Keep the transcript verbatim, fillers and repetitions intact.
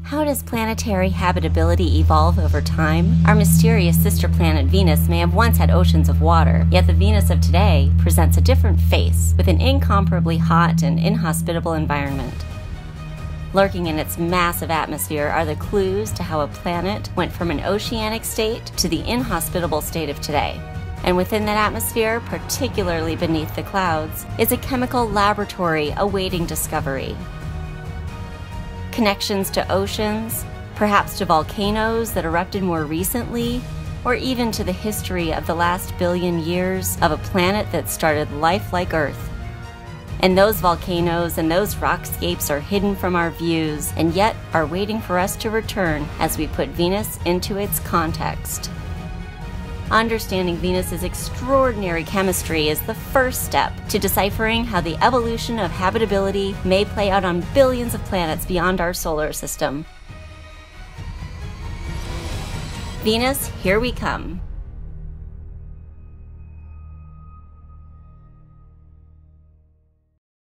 How does planetary habitability evolve over time? Our mysterious sister planet Venus may have once had oceans of water, yet the Venus of today presents a different face, with an incomparably hot and inhospitable environment. Lurking in its massive atmosphere are the clues to how a planet went from an oceanic state to the inhospitable state of today. And within that atmosphere, particularly beneath the clouds, is a chemical laboratory awaiting discovery. Connections to oceans, perhaps to volcanoes that erupted more recently, or even to the history of the last billion years of a planet that started life like Earth. And those volcanoes and those rockscapes are hidden from our views, and yet are waiting for us to return as we put Venus into its context. Understanding Venus's extraordinary chemistry is the first step to deciphering how the evolution of habitability may play out on billions of planets beyond our solar system. Venus, here we come.